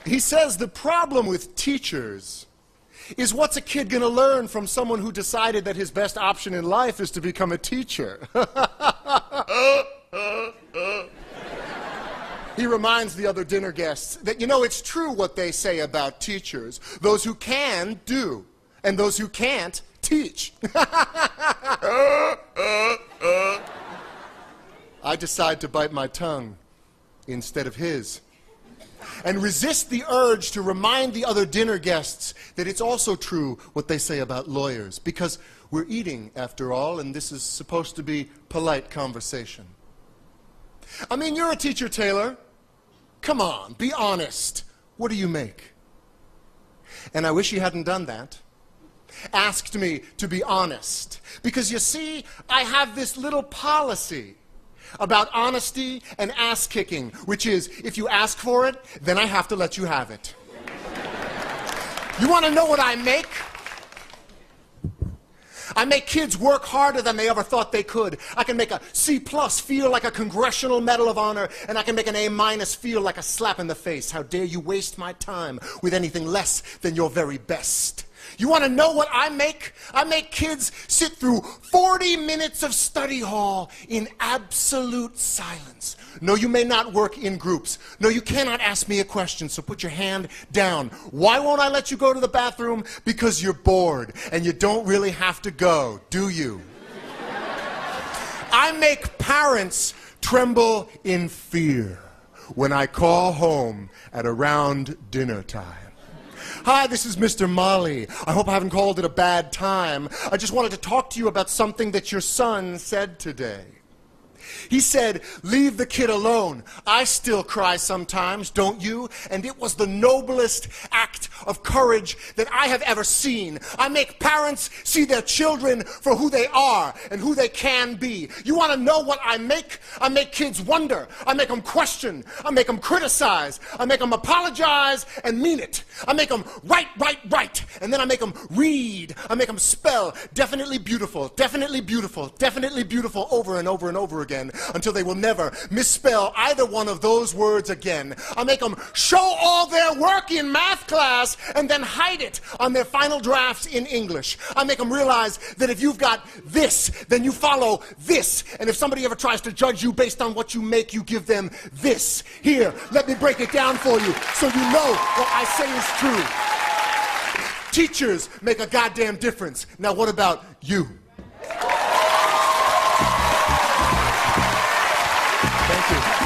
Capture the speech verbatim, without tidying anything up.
He says the problem with teachers is what's a kid going to learn from someone who decided that his best option in life is to become a teacher? He reminds the other dinner guests that, you know, it's true what they say about teachers. Those who can, do. And those who can't, teach. I decide to bite my tongue instead of his, and resist the urge to remind the other dinner guests that it's also true what they say about lawyers, because we're eating, after all, and this is supposed to be polite conversation. I mean, you're a teacher, Taylor. Come on, be honest. What do you make? And I wish he hadn't done that. Asked me to be honest. Because you see, I have this little policy about honesty and ass-kicking, which is, if you ask for it, then I have to let you have it. You want to know what I make? I make kids work harder than they ever thought they could. I can make a C plus feel like a Congressional Medal of Honor, and I can make an A minus feel like a slap in the face. How dare you waste my time with anything less than your very best? You want to know what I make? I make kids sit through forty minutes of study hall in absolute silence. No, you may not work in groups. No, you cannot ask me a question, so put your hand down. Why won't I let you go to the bathroom? Because you're bored, and you don't really have to go, do you? I make parents tremble in fear when I call home at around dinner time. Hi, this is Mister Molly. I hope I haven't called it a bad time. I just wanted to talk to you about something that your son said today. He said, leave the kid alone. I still cry sometimes, don't you? And it was the noblest act of courage that I have ever seen. I make parents see their children for who they are and who they can be. You want to know what I make? I make kids wonder. I make them question. I make them criticize. I make them apologize and mean it. I make them write, write, write. And then I make them read. I make them spell definitely beautiful, definitely beautiful, definitely beautiful over and over and over again, until they will never misspell either one of those words again. I make them show all their work in math class and then hide it on their final drafts in English. I make them realize that if you've got this, then you follow this. And if somebody ever tries to judge you based on what you make, you give them this. Here, let me break it down for you so you know what I say is true. Teachers make a goddamn difference. Now what about you? Thank you.